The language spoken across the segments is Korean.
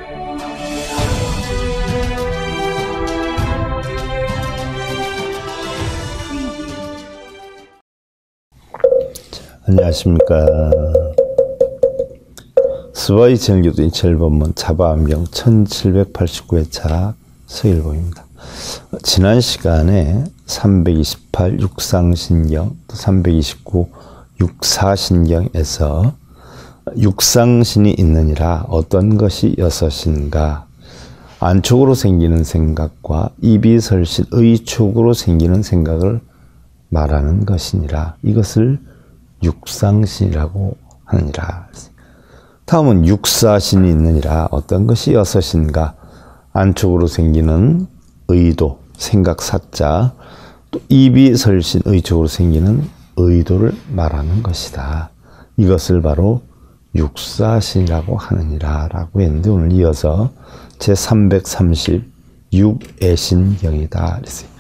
안녕하십니까. 스바이 전교도 2001번문 자바암경 1789회차 서일봉입니다. 지난 시간에 328 육상신경, 329 육사신경에서 육상신이 있느니라 어떤 것이 여섯인가, 안촉으로 생기는 생각과 이비설신 의촉으로 생기는 생각을 말하는 것이니라. 이것을 육상신이라고 하느니라. 다음은 육사신이 있느니라 어떤 것이 여섯인가, 안촉으로 생기는 의도, 생각 사자, 또 이비설신 의촉으로 생기는 의도를 말하는 것이다. 이것을 바로 육사신이라고 하느니라 라고 했는데, 오늘 이어서 제336애신경이다.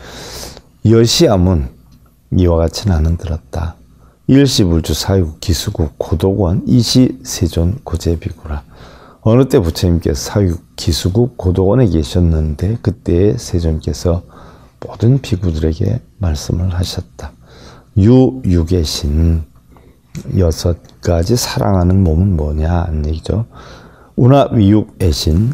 여시암은 이와 같이 나는 들었다. 일시불주 사육 기수국 고독원 이시세존 고제비구라. 어느 때 부처님께서 사육 기수국 고독원에 계셨는데 그때에 세존께서 모든 비구들에게 말씀을 하셨다. 유육의 신, 여섯 가지 사랑하는 몸은 뭐냐 하는 얘기죠. 운하위육의 신,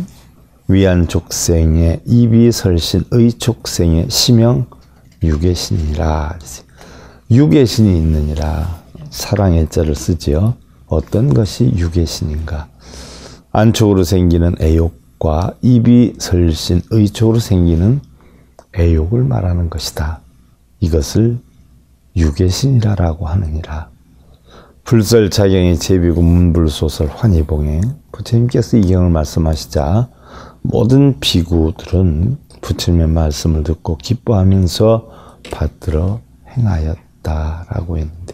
위안족생의 이비설신 의촉생의 심형 육의 신이라. 육의 신이 있느니라. 사랑의 자를 쓰지요. 어떤 것이 육의 신인가? 안촉으로 생기는 애욕과 이비설신 의촉으로 생기는 애욕을 말하는 것이다. 이것을 육의 신이라고 하느니라. 불설자경의 제비구 문불소설 환희봉에 부처님께서 이 경을 말씀하시자 모든 비구들은 부처님의 말씀을 듣고 기뻐하면서 받들어 행하였다라고 했는데,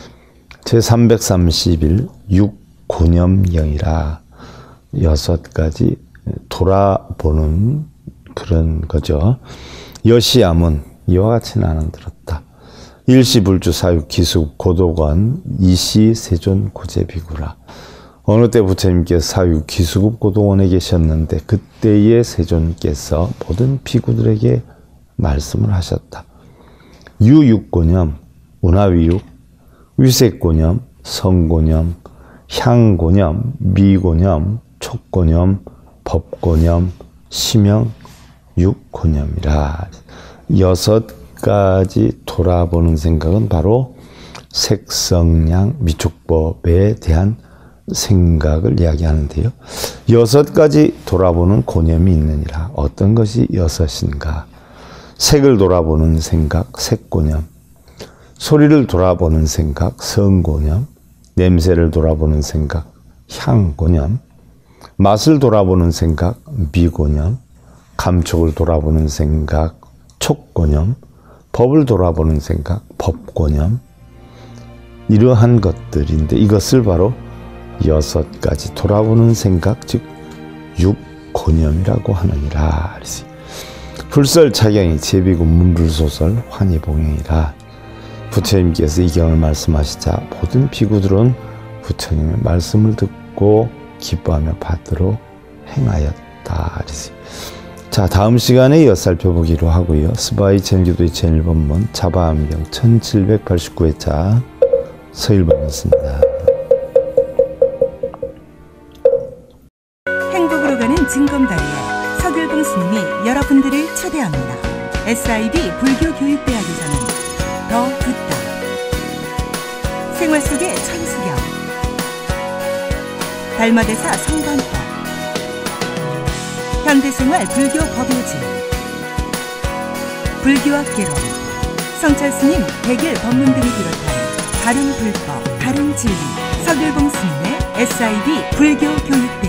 제331 육고념경이라 여섯 가지 돌아보는 그런 거죠. 여시암은 이와 같이 나는 들었다. 일시불주 사육 기수 고독원 이시세존 고제비구라. 어느 때 부처님께서 사육 기수국 고독원에 계셨는데 그때의 세존께서 모든 비구들에게 말씀을 하셨다. 유육고념, 운하위육, 위색고념, 성고념, 향고념, 미고념, 촉고념, 법고념, 심형, 육고념이라. 여섯 가지 돌아보는 생각은 바로 색성량 미촉법에 대한 생각을 이야기하는데요. 여섯 가지 돌아보는 고념이 있느니라. 어떤 것이 여섯인가? 색을 돌아보는 생각, 색고념, 소리를 돌아보는 생각, 성고념, 냄새를 돌아보는 생각, 향고념, 맛을 돌아보는 생각, 미고념, 감촉을 돌아보는 생각, 촉고념, 법을 돌아보는 생각, 법고념, 이러한 것들인데 이것을 바로 여섯 가지 돌아보는 생각, 즉 육고념이라고 하느니라. 불설차경이 제비구 문불소설 환희봉행이라. 부처님께서 이 경을 말씀하시자 모든 비구들은 부처님의 말씀을 듣고 기뻐하며 받들어 행하였다. 자, 다음 시간에 이어 살펴보기로 하고요. 스바이 전교도 2001번문 자바암경 1789회차 서일봉이었습니다. 행복으로 가는 징검다리에 서길봉 스님이 여러분들을 초대합니다. SIB 불교교육대학에서는 더 듣다, 생활 속의 천수경, 달마대사 성관법, 현대생활 불교 법요지, 불교학개론, 성찰스님 백일 법문 등을 비롯한 다른 불법, 다른 진리, 서길봉 스님의 SIB 불교교육대학.